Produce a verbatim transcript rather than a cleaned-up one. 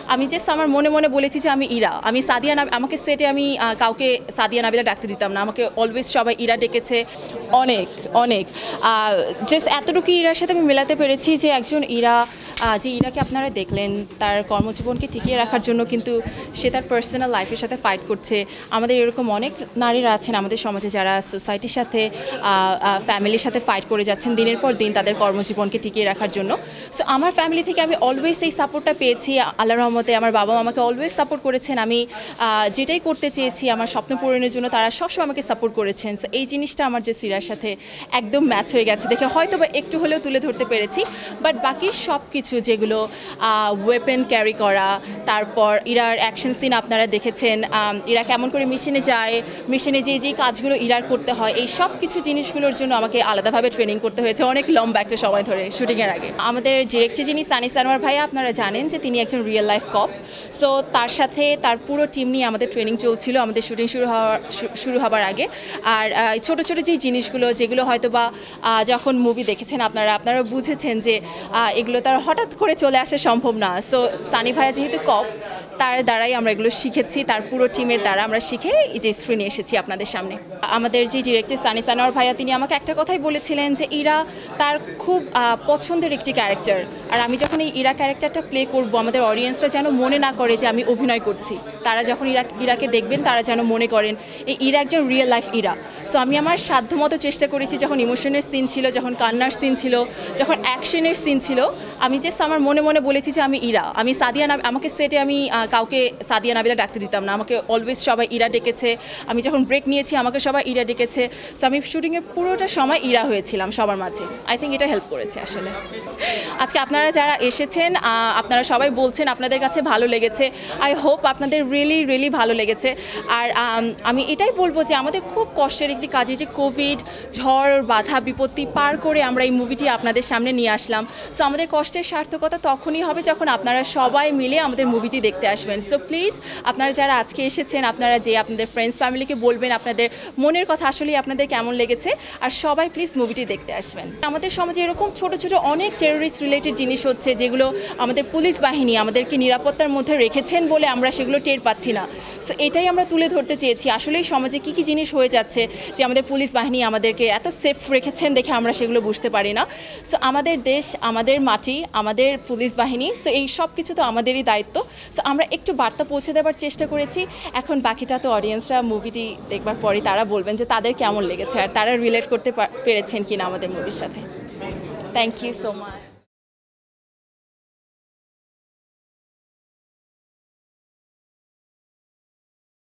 আমি জাস্ট আমার মনে মনে বলেছি যে আমি ইরা, আমি সাদিয়া নাম, আমাকে সেটে আমি কাউকে সাদিয়া নাবিলা ডাকতে দিতাম না, আমাকে অলওয়েজ সবাই ইরা ডেকেছে। অনেক অনেক জাস্ট এতটুকু ইরার সাথে আমি মেলাতে পেরেছি যে একজন ইরা, যে ইরাকে আপনারা দেখলেন তার কর্মজীবনকে টিকিয়ে রাখার জন্য কিন্তু সে তার পার্সোনাল লাইফের সাথে ফাইট করছে। আমাদের এরকম অনেক নারীরা আছেন আমাদের সমাজে যারা সোসাইটির সাথে ফ্যামিলির সাথে ফাইট করে যাচ্ছেন দিনের পর দিন তাদের কর্মজীবনকে টিকিয়ে রাখার জন্য। সো আমার ফ্যামিলি থেকে আমি অলওয়েজ এই সাপোর্টটা পেয়েছি আল্লাহর রহমতে। আমার বাবা আমাকে অলওয়েজ সাপোর্ট করেছেন, আমি যেটাই করতে চেয়েছি আমার স্বপ্ন পূরণের জন্য তারা সবসময় আমাকে সাপোর্ট করেছেন। সো এই জিনিসটা আমার যে সিরার সাথে একদম ম্যাচ হয়ে গেছে দেখে হয়তো বা একটু হলেও তুলে ধরতে পেরেছি। বাট বাকি সব কিছু যেগুলো ওয়েপেন ক্যারি করা, তারপর ইরার অ্যাকশন সিন আপনারা দেখেছেন, ইরা কেমন করে মিশনে যায়, মিশনে যে যে কাজগুলো ইরার করতে হয়, এই সব কিছু জিনিসগুলোর জন্য আমাকে আলাদাভাবে ট্রেনিং করতে হয়েছে অনেক লম্বা একটা সময় ধরে শুটিংয়ের আগে। আমাদের ডিরেক্টর যিনি সানি সানোয়ার ভাইয়া, আপনারা জানেন যে তিনি একজন রিয়েল লাইফ কপ। সো তার সাথে তার পুরো টিম নিয়ে আমাদের ট্রেনিং চলছিল আমাদের শুটিং শুরু হওয়ার শুরু হবার আগে। আর ছোটো ছোটো যে জিনিসগুলো যেগুলো হয়তো বা যখন মুভি দেখেছেন আপনারা আপনারা বুঝেছেন যে এগুলো তার হঠাৎ করে চলে আসা সম্ভব না। সো সানি ভাইয়া যেহেতু কপ, তার দ্বারাই আমরা এগুলো শিখেছি, তার পুরো টিমের দ্বারা আমরা শিখে এই যে স্ক্রিনে এসেছি আপনাদের সামনে। আমাদের যে ডিরেক্টর সানি সানোয়ার ভাইয়া তিনি আমাকে একটা কথাই বলেছিলেন যে ইরা তার খুব পছন্দের একটি ক্যারেক্টার, আর আমি যখন এই ইরা ক্যারেক্টারটা প্লে করব আমাদের অডিয়েন্সরা যেন মনে না করে যে আমি অভিনয় করছি, তারা যখন ইরা ইরাকে দেখবেন তারা যেন মনে করেন এই ইরা একজন রিয়েল লাইফ ইরা। সো আমি আমার সাধ্যমতো চেষ্টা করেছি, যখন ইমোশনের সিন ছিল, যখন কান্নার সিন ছিল, যখন অ্যাকশনের সিন ছিল, আমি জাস্ট আমার মনে মনে বলেছি যে আমি ইরা, আমি সাদিয়া নাম, আমাকে সেটে আমি কাউকে সাদিয়া নাবিলা ডাকতে দিতাম না, আমাকে অলওয়েজ সবাই ইরা ডেকেছে। আমি যখন ব্রেক নিয়েছি আমাকে সবাই ইরা ডেকেছে। সো আমি শুটিংয়ের পুরোটা সময় ইরা হয়েছিলাম সবার মাঝে। আই থিঙ্ক এটা হেল্প করেছে আসলে। আজকে আপনারা যারা এসেছেন আপনারা সবাই বলছেন আপনাদের কাছে ভালো লেগেছে। আই হোপ আপনাদের রিয়েলি রিয়েলি ভালো লেগেছে। আর আমি এটাই বলবো যে আমাদের খুব কষ্টের একটি কাজে যে কোভিড, ঝড়, বাধা বিপত্তি পার করে আমরা এই মুভিটি আপনাদের সামনে নিয়ে আসলাম। সো আমাদের কষ্টের সার্থকতা তখনই হবে যখন আপনারা সবাই মিলে আমাদের মুভিটি দেখতে আসবেন। সো প্লিজ আপনারা যারা আজকে এসেছেন আপনারা যে আপনাদের ফ্রেন্ডস ফ্যামিলিকে বলবেন আপনাদের মনের কথা আসলেই আপনাদের কেমন লেগেছে, আর সবাই প্লিজ মুভিটি দেখতে আসবেন। আমাদের সমাজে এরকম ছোট ছোট অনেক টেররিস্ট রিলেটেড জিনিস হচ্ছে যেগুলো আমাদের পুলিশ বাহিনী আমাদেরকে নিরাপত্তার মধ্যে রেখেছেন বলে আমরা সেগুলো টের পাচ্ছি না। সো এটাই আমরা তুলে ধরতে চেয়েছি আসলেই সমাজে কী কী জিনিস হয়ে যাচ্ছে যে আমাদের পুলিশ বাহিনী আমাদেরকে এত সেফ রেখেছেন দেখে আমরা সেগুলো বুঝতে পারি না। সো আমাদের দেশ, আমাদের মাটি, আমাদের পুলিশ বাহিনী, সো এই সব কিছু তো আমাদেরই দায়িত্ব। সো আমরা একটু বার্তা পৌঁছে দেওয়ার চেষ্টা করেছি। এখন বাকিটা তো অডিয়েন্সরা মুভিটি দেখবার পরই তারা বলবেন যে তাদের কেমন লেগেছে আর তারা রিলেট করতে পেরেছেন কিনা আমাদের মুভির সাথে। Thank you so much.